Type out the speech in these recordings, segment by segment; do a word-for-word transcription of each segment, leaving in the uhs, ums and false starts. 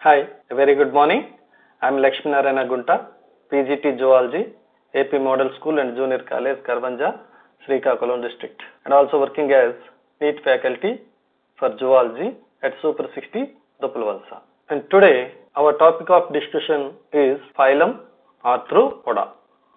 Hi, a very good morning. I am Lakshminarayana Gunta, P G T Zoology, A P Model School and Junior College, Karbanja, Srikakulam district, and also working as NEET faculty for Zoology at Super sixty, Dupalvalsa. And today, our topic of discussion is phylum Arthropoda.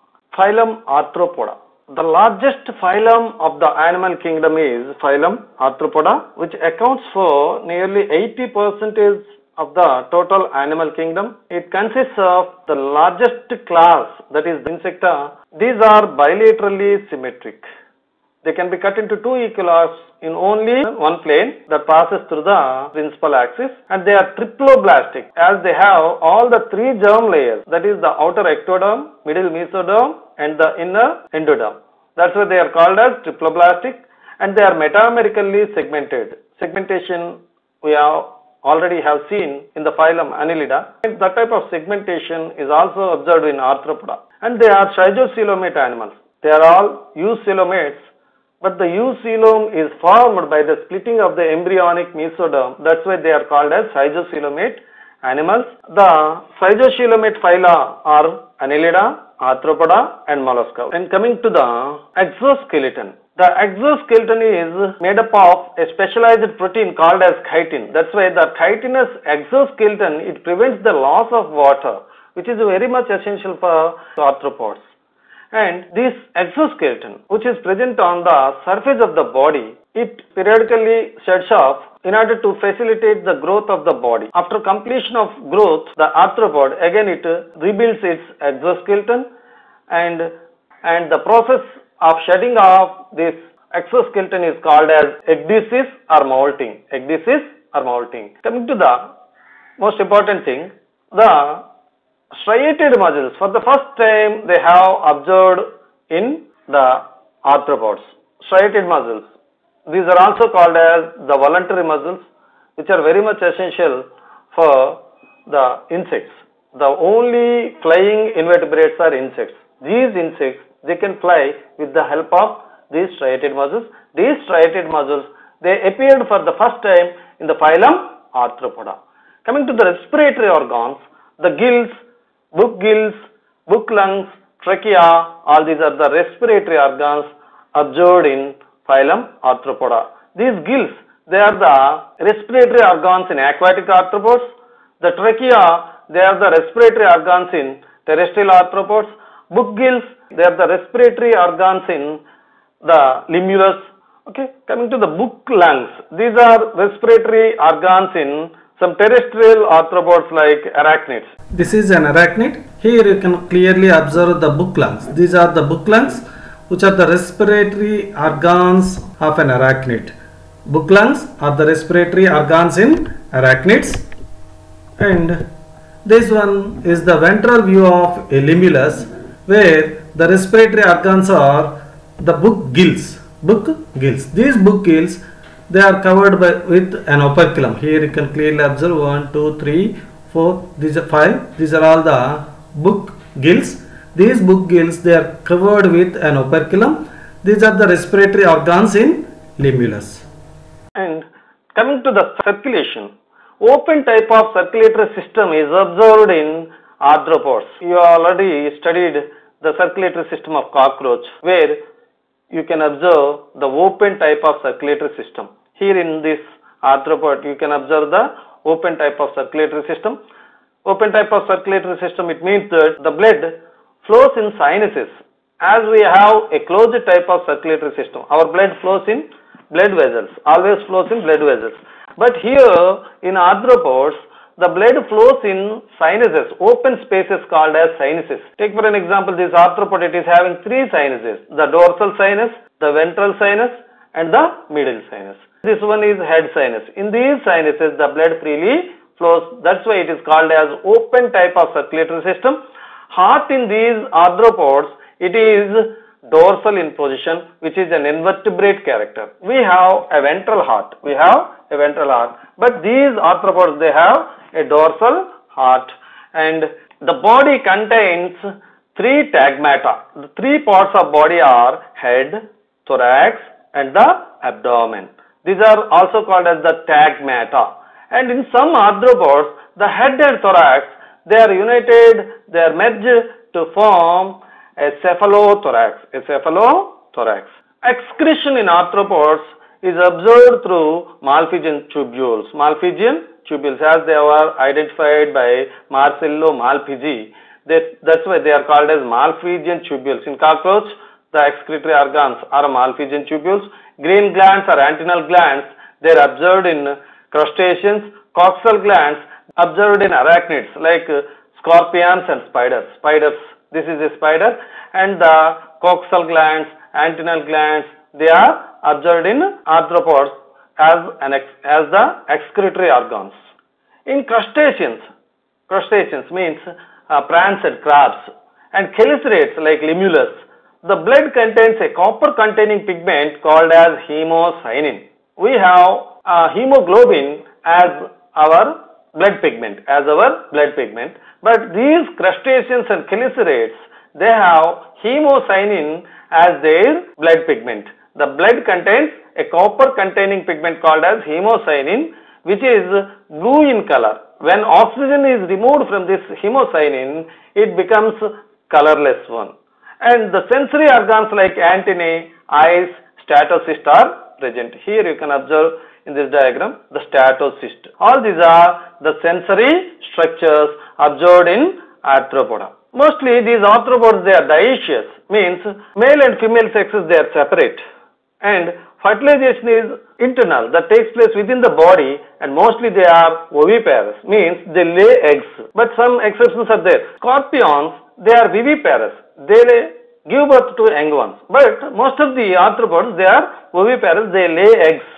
Phylum Arthropoda. The largest phylum of the animal kingdom is phylum Arthropoda, which accounts for nearly eighty percent of the total animal kingdom. It consists of the largest class, that is Insecta. These are bilaterally symmetric. They can be cut into two equilates in only one plane that passes through the principal axis, and they are triploblastic as they have all the three germ layers, that is the outer ectoderm, middle mesoderm and the inner endoderm. That's why they are called as triploblastic, and they are metamerically segmented. Segmentation we have already have seen in the phylum Annelida, and that type of segmentation is also observed in Arthropoda. And they are schizocilomate animals. They are all eucoelomates, but the eucoelom is formed by the splitting of the embryonic mesoderm. That's why they are called as schizocilomate animals. The schizocilomate phyla are Annelida, Arthropoda and Mollusca. And coming to the exoskeleton. The exoskeleton is made up of a specialized protein called as chitin. That's why the chitinous exoskeleton, it prevents the loss of water, which is very much essential for arthropods. And this exoskeleton, which is present on the surface of the body, it periodically sheds off in order to facilitate the growth of the body. After completion of growth, the arthropod again it rebuilds its exoskeleton, and and the process of shedding off this exoskeleton is called as ecdysis or molting. Ecdysis or molting. Coming to the most important thing, the striated muscles, for the first time they have observed in the arthropods. Striated muscles. These are also called as the voluntary muscles, which are very much essential for the insects. The only flying invertebrates are insects. These insects, they can fly with the help of these striated muscles. These striated muscles, they appeared for the first time in the phylum Arthropoda. Coming to the respiratory organs, the gills, book gills, book lungs, trachea, all these are the respiratory organs observed in phylum Arthropoda. These gills, they are the respiratory organs in aquatic arthropods. The trachea, they are the respiratory organs in terrestrial arthropods. Book gills, they are the respiratory organs in the limulus. Okay, coming to the book lungs, these are respiratory organs in some terrestrial arthropods like arachnids. This is an arachnid. Here you can clearly observe the book lungs. These are the book lungs, which are the respiratory organs of an arachnid. Book lungs are the respiratory organs in arachnids, and this one is the ventral view of a limulus, where the respiratory organs are the book gills. Book gills. These book gills, they are covered by with an operculum. Here you can clearly observe one, two, three, four. These are five. These are all the book gills. These book gills, they are covered with an operculum. These are the respiratory organs in limulus. And coming to the circulation, open type of circulatory system is observed in arthropods. You already studied the circulatory system of cockroach, where you can observe the open type of circulatory system. Here in this arthropod, you can observe the open type of circulatory system. Open type of circulatory system, it means that the blood flows in sinuses, as we have a closed type of circulatory system. Our blood flows in blood vessels, always flows in blood vessels. But here in arthropods, the blood flows in sinuses, open spaces called as sinuses. Take for an example, this arthropod, it is having three sinuses, the dorsal sinus, the ventral sinus and the middle sinus. This one is head sinus. In these sinuses, the blood freely flows. That's why it is called as open type of circulatory system. Heart in these arthropods, it is dorsal in position, which is an invertebrate character. We have a ventral heart. We have a ventral heart. But these arthropods, they have a dorsal heart. And the body contains three tagmata. The three parts of body are head, thorax and the abdomen. These are also called as the tagmata. And in some arthropods, the head and thorax, they are united, they are merged to form a cephalothorax, a cephalothorax. Excretion in arthropods is observed through Malpighian tubules. Malpighian tubules, as they were identified by Marcello Malpighi, they, that's why they are called as Malpighian tubules. In cockroach, the excretory organs are Malpighian tubules. Green glands are antennal glands. They are observed in crustaceans. Coxal glands observed in arachnids like scorpions and spiders. Spiders, this is a spider, and the coxal glands, antennal glands, they are observed in arthropods as an ex, as the excretory organs. In crustaceans, crustaceans means uh, prawns and crabs, and chelicerates like lemurus, the blood contains a copper containing pigment called as hemocyanin. We have uh, hemoglobin as our blood pigment, as our blood pigment, but these crustaceans and chelicerates, they have hemocyanin as their blood pigment. The blood contains a copper containing pigment called as hemocyanin, which is blue in color. When oxygen is removed from this hemocyanin, it becomes colorless one. And the sensory organs like antennae, eyes, statocyst are present. Here you can observe in this diagram the statocyst. All these are the sensory structures observed in arthropoda. Mostly these arthropods, they are dioecious, means male and female sexes, they are separate, and fertilization is internal, that takes place within the body, and mostly they are oviparous, means they lay eggs, but some exceptions are there. Scorpions, they are viviparous, they lay, give birth to young ones, but most of the arthropods, they are oviparous, they lay eggs.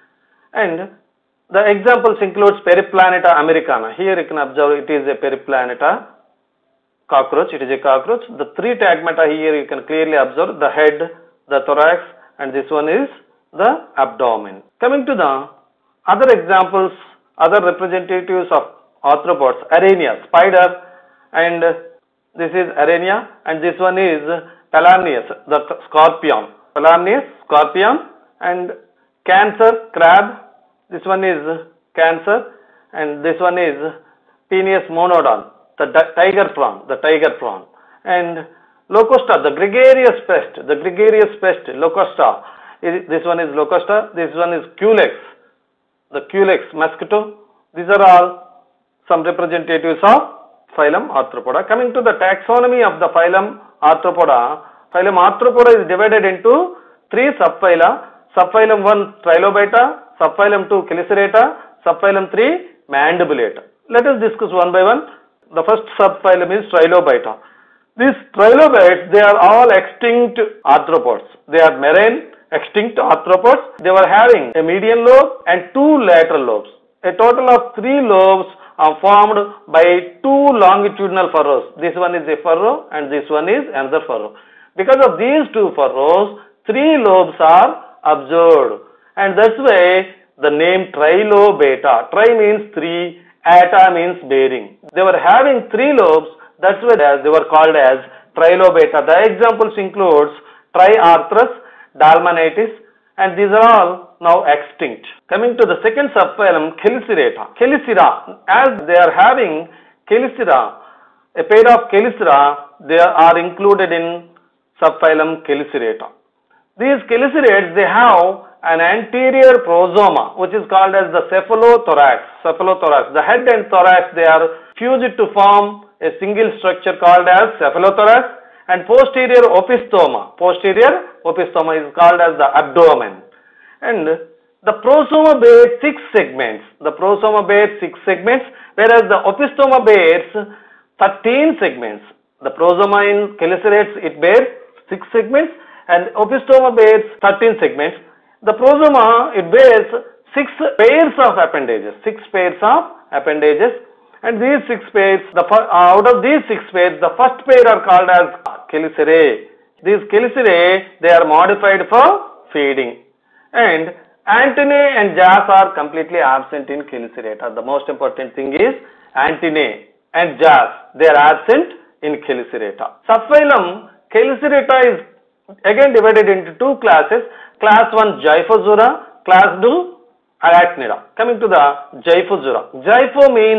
And the examples includes Periplaneta americana. Here you can observe it is a Periplaneta cockroach, it is a cockroach. The three tagmata here you can clearly observe, the head, the thorax, and this one is the abdomen. Coming to the other examples, other representatives of arthropods, Araneas, spider, and this is Arania, and this one is Pelarnius, the scorpion. Pelarnius, scorpion, and Cancer, crab, this one is Cancer, and this one is Penis monodon, the tiger prawn, the tiger prawn, and Locusta, the gregarious pest, the gregarious pest, Locusta, this one is Locusta, this one is Culex, the Culex mosquito. These are all some representatives of phylum Arthropoda. Coming to the taxonomy of the phylum Arthropoda, phylum Arthropoda is divided into three subphyla. Subphylum one Trilobita, subphylum two Chelicerata, subphylum three Mandibulata. Let us discuss one by one. The first subphylum is Trilobita. These trilobites, they are all extinct arthropods. They are marine extinct arthropods. They were having a median lobe and two lateral lobes. A total of three lobes are formed by two longitudinal furrows. This one is a furrow and this one is another furrow. Because of these two furrows, three lobes are observed, and that's why the name Trilobata. Tri means three, ata means bearing. They were having three lobes, that's why they were called as Trilobata. The examples includes Triarthras, Dalmatitis, and these are all now extinct. Coming to the second subphylum, Chelicerata. Chelicera, as they are having Chelicera, a pair of Chelicera, they are included in subphylum Chelicerata. These chelicerates, they have an anterior prosoma, which is called as the cephalothorax. Cephalothorax. The head and thorax, they are fused to form a single structure called as cephalothorax, and posterior opistoma. Posterior opistoma is called as the abdomen. And the prosoma bears six segments. The prosoma bears six segments, whereas the opistoma bears thirteen segments. The prosoma in chelicerates, it bears six segments, and opistoma bears thirteen segments. The prosoma, it bears six pairs of appendages, six pairs of appendages, and these six pairs, the out of these six pairs, the first pair are called as chelicerae. These chelicerae, they are modified for feeding, and antennae and jaws are completely absent in Chelicerata. The most important thing is antennae and jaws, they are absent in Chelicerata. Subphylum Chelicerata is again divided into two classes. Class one Gyphozoa, class two Arachnida. Coming to the Gyphozoa. Gypho means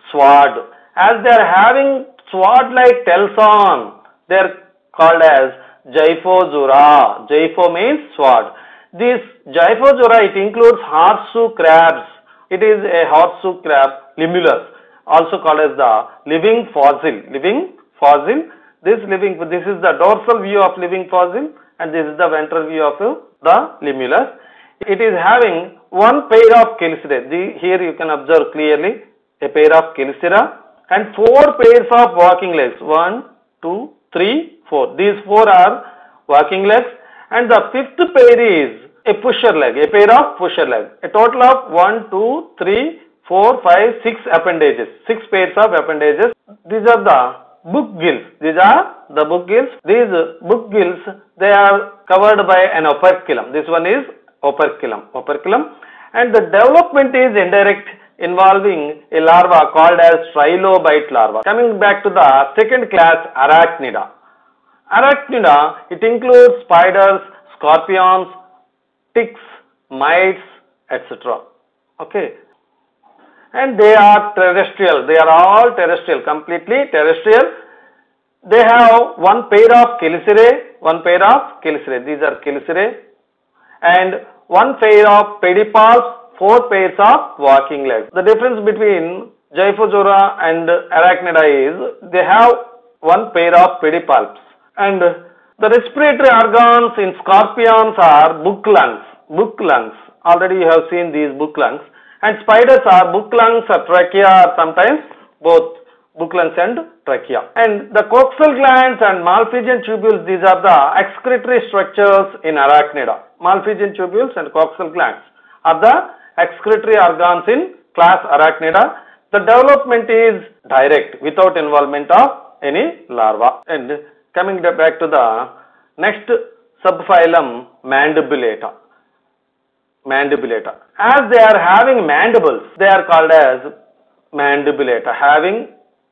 sword. As they are having sword-like telson, they are called as Xiphozoura. Xipho means sword. This Xiphozoura, it includes horseshoe crabs. It is a horseshoe crab, limulus, also called as the living fossil. Living fossil. This living, this is the dorsal view of living fossil, and this is the ventral view of the limulus. It is having one pair of chelicerae. The, here you can observe clearly a pair of chelicera and four pairs of walking legs. One, two, three, four. These four are walking legs, and the fifth pair is a pusher leg, a pair of pusher legs. A total of one, two, three, four, five, six appendages. Six pairs of appendages. These are the book gills. These are the book gills. These book gills, they are covered by an operculum. This one is operculum. Operculum. And the development is indirect, involving a larva called as trilobite larva. Coming back to the second class, Arachnida. Arachnida, it includes spiders, scorpions, ticks, mites, et cetera. Okay. And they are terrestrial. They are all terrestrial, completely terrestrial. They have one pair of chelicerae, one pair of chelicerae. These are chelicerae. And one pair of pedipalps, four pairs of walking legs. The difference between Xiphozoura and Arachnida is they have one pair of pedipalps. And the respiratory organs in scorpions are book lungs. Book lungs. Already you have seen these book lungs. And spiders are book lungs or trachea, or sometimes both book lungs and trachea. And the coxal glands and Malpighian tubules, these are the excretory structures in Arachnida. Malpighian tubules and coxal glands are the excretory organs in class Arachnida. The development is direct, without involvement of any larva. And coming back to the next subphylum, Mandibulata. Mandibulata. As they are having mandibles, they are called as Mandibulata. Having,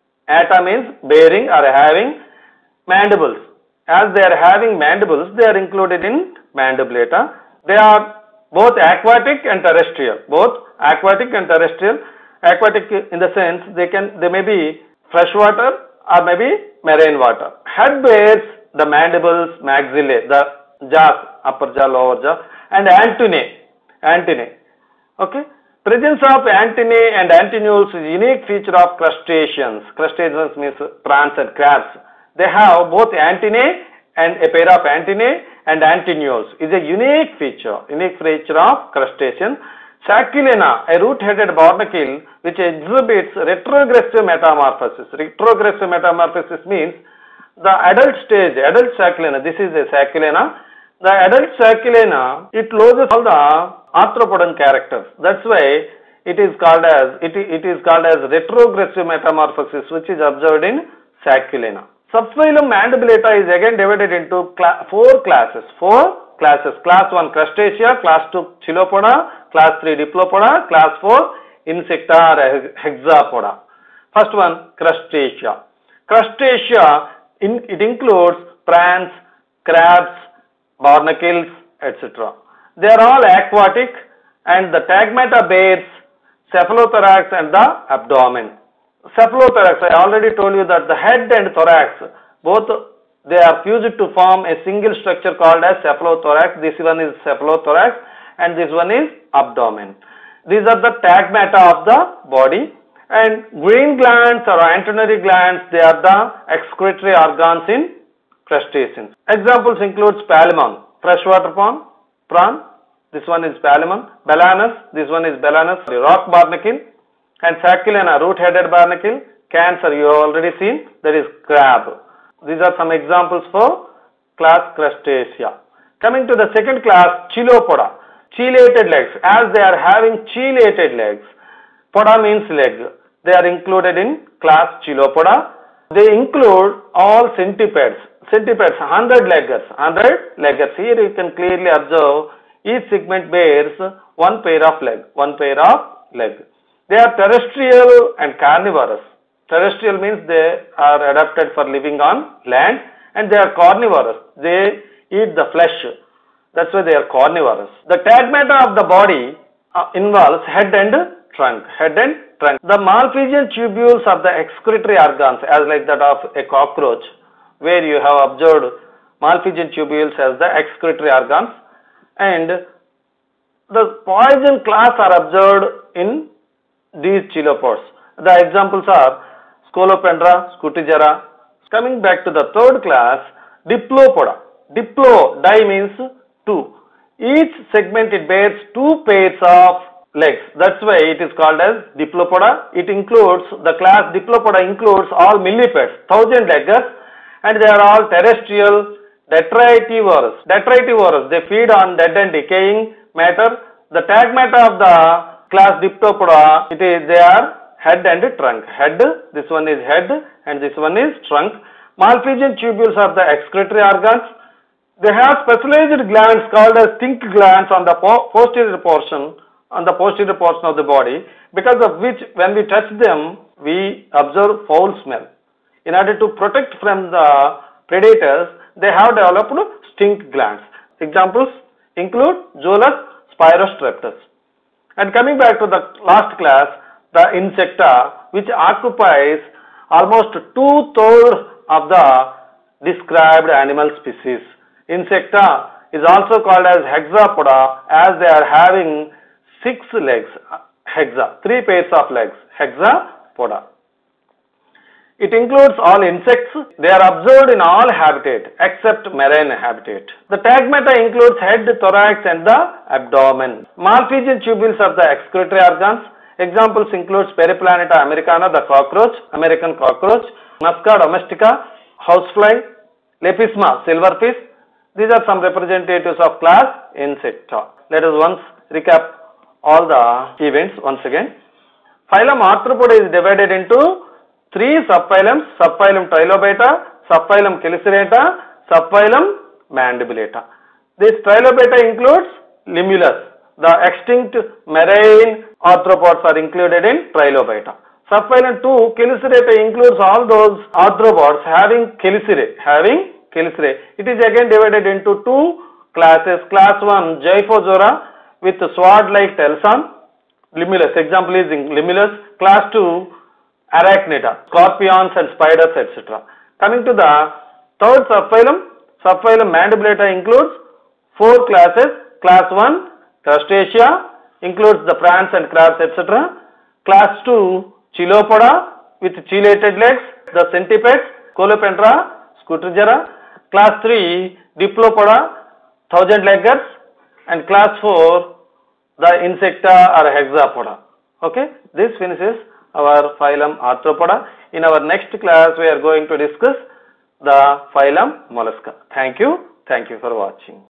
ata means bearing or having mandibles. As they are having mandibles, they are included in Mandibulata. They are both aquatic and terrestrial. Both aquatic and terrestrial. Aquatic in the sense they can, they may be freshwater or maybe marine water. Head bears the mandibles, maxillae, the jaws, upper jaw, lower jaw, and antennae. Antennae. Okay. Presence of antennae and antennules is a unique feature of crustaceans. Crustaceans means prawns and crabs. They have both antennae and a pair of antennae and antennules. Is a unique feature, unique feature of crustacean. Saculina, a root-headed barnacle which exhibits retrogressive metamorphosis. Retrogressive metamorphosis means the adult stage, adult Saculina, this is a Saculina. The adult Saculina, it loses all the arthropodon characters. That's why it is called as, it, it is called as retrogressive metamorphosis, which is observed in Saculina. Subphylum Mandibulata is again divided into cla four classes. Four classes. Class one Crustacea, class two Chilopoda, class three Diplopoda, class four Insecta or Hexapoda. First one Crustacea. Crustacea, in, it includes prawns, crabs, barnacles, et cetera. They are all aquatic, and the tagmata bears cephalothorax and the abdomen. Cephalothorax, I already told you that the head and thorax, both they are fused to form a single structure called as cephalothorax. This one is cephalothorax and this one is abdomen. These are the tagmata of the body, and green glands or antennary glands, they are the excretory organs in crustaceans. Examples include Palemon, freshwater prawn, prawn, this one is Palemon, Balanus, this one is Balanus, rock barnacle, and Saculina, root-headed barnacle, Cancer, you have already seen, that is crab. These are some examples for class Crustacea. Coming to the second class, Chilopoda, chelated legs. As they are having chelated legs, poda means leg, they are included in class Chilopoda. They include all centipedes. Centipedes, hundred-leggers, hundred-leggers. Here you can clearly observe each segment bears one pair of leg, one pair of leg. They are terrestrial and carnivorous. Terrestrial means they are adapted for living on land, and they are carnivorous. They eat the flesh. That's why they are carnivorous. The tagmata of the body uh, involves head and trunk, head and trunk. The Malpighian tubules are the excretory organs as like that of a cockroach, where you have observed Malpighian tubules as the excretory organs, and the poison class are observed in these chelopods. The examples are Scolopendra, Scutigera. Coming back to the third class, Diplopoda. Diplo, di means two. Each segment it bears two pairs of legs. That's why it is called as Diplopoda. It includes, the class Diplopoda includes all millipedes, thousand leggers, and they are all terrestrial detritivorous. Detritivorous, they feed on dead and decaying matter. The tagmata of the class Diplopoda, it is, they are head and trunk. Head, this one is head and this one is trunk. Malpighian tubules are the excretory organs. They have specialized glands called as stink glands on the posterior portion, on the posterior portion of the body, because of which when we touch them, we observe foul smell. In order to protect from the predators, they have developed stink glands. Examples include Zoelus Spirostreptus. And coming back to the last class, the Insecta, which occupies almost two-thirds of the described animal species. Insecta is also called as hexapoda as they are having six legs, hexa, three pairs of legs, hexapoda. It includes all insects. They are observed in all habitat except marine habitat. The tagmata includes head, thorax and the abdomen. Malpighian tubules are the excretory organs. Examples include Periplaneta americana, the cockroach, American cockroach, Musca domestica, housefly, Lepisma, silverfish. These are some representatives of class Insecta. Let us once recap all the events once again. Phylum Arthropoda is divided into three subphylums: subphylum Trilobata, subphylum Chelicerata, subphylum Mandibulata. This Trilobata includes Limulus. The extinct marine arthropods are included in Trilobata. Subphylum two, Chelicerata, includes all those arthropods having chelicerae, having chelicerae. It is again divided into two classes. Class one, Gyphozoa with sword-like telson, Limulus. Example is Limulus. Class two, Arachnida, scorpions and spiders, et cetera. Coming to the third subphylum, subphylum Mandibulata includes four classes. Class one, Crustacea, includes the prawns and crabs, et cetera. Class two, Chilopoda with chelated legs, the centipedes, Scolopendra, Scutigera. Class three, Diplopoda, thousand leggers, and class four, the Insecta or Hexapoda. Okay, this finishes our phylum Arthropoda. In our next class, we are going to discuss the phylum Mollusca. Thank you. Thank you for watching.